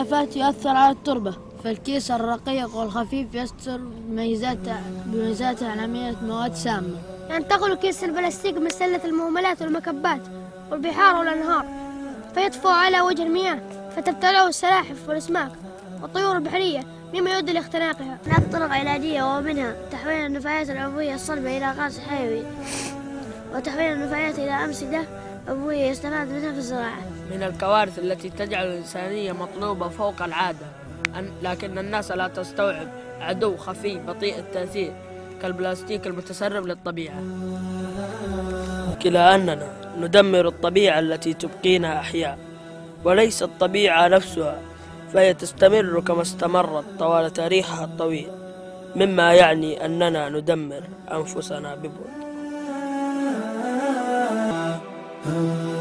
المخلفات يؤثر على التربة، فالكيس الرقيق والخفيف يستر بميزاته عن عملية مواد سامة. ينتقل كيس البلاستيك من سلة المهملات والمكبات والبحار والأنهار فيطفو على وجه المياه فتبتلعه السلاحف والأسماك والطيور البحرية مما يؤدي لاختناقها. هناك طرق علاجية ومنها تحويل النفايات العضوية الصلبة إلى غاز حيوي وتحويل النفايات إلى أمسدة عضوية يستفاد منها في الزراعة. من الكوارث التي تجعل الإنسانية مطلوبة فوق العادة لكن الناس لا تستوعب عدو خفي بطيء التأثير كالبلاستيك المتسرب للطبيعة. كلا أننا ندمر الطبيعة التي تبقينا أحياء وليس الطبيعة نفسها، فهي تستمر كما استمرت طوال تاريخها الطويل، مما يعني أننا ندمر أنفسنا ببطء.